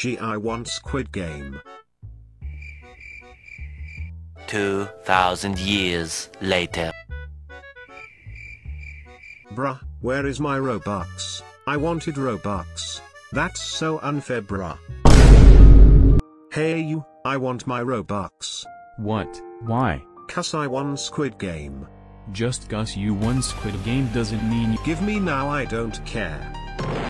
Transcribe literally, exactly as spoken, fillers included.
Mejji, I want Squid Game. Two thousand years later. Bruh, where is my Robux? I wanted Robux. That's so unfair, bruh. Hey you, I want my Robux. What? Why? Cause I won Squid Game. Just cause you won Squid Game doesn't mean you— Give me now, I don't care.